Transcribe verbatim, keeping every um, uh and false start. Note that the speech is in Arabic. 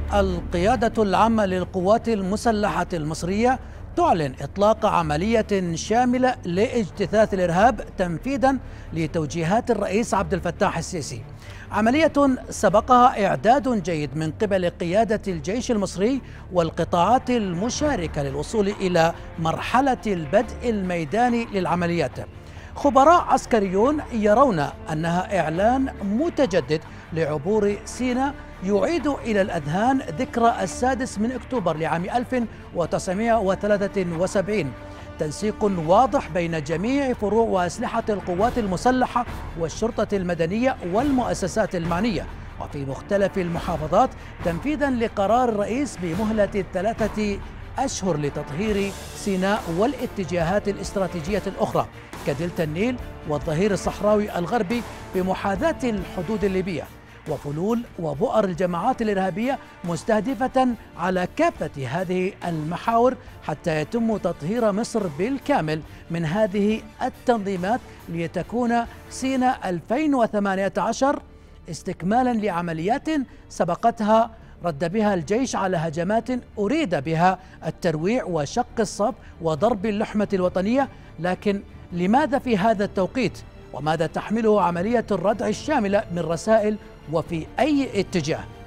القيادة العامة للقوات المسلحة المصرية تعلن إطلاق عملية شاملة لاجتثاث الإرهاب تنفيذا لتوجيهات الرئيس عبد الفتاح السيسي. عملية سبقها إعداد جيد من قبل قيادة الجيش المصري والقطاعات المشاركة للوصول إلى مرحلة البدء الميداني للعمليات. خبراء عسكريون يرون أنها إعلان متجدد لعبور سيناء يعيد إلى الأذهان ذكرى السادس من أكتوبر لعام ألف وتسعمائة وثلاثة وسبعين، تنسيق واضح بين جميع فروع وأسلحة القوات المسلحة والشرطة المدنية والمؤسسات المعنية وفي مختلف المحافظات، تنفيذا لقرار الرئيس بمهلة ثلاثة أشهر لتطهير سيناء والاتجاهات الاستراتيجية الأخرى كدلتا النيل والظهير الصحراوي الغربي بمحاذاة الحدود الليبية وفلول وبؤر الجماعات الإرهابية، مستهدفة على كافة هذه المحاور حتى يتم تطهير مصر بالكامل من هذه التنظيمات لتكون سيناء ألفين وثمانية عشر استكمالا لعمليات سبقتها رد بها الجيش على هجمات أريد بها الترويع وشق الصف وضرب اللحمة الوطنية. لكن لماذا في هذا التوقيت؟ وماذا تحمله عملية الردع الشاملة من رسائل وفي أي اتجاه؟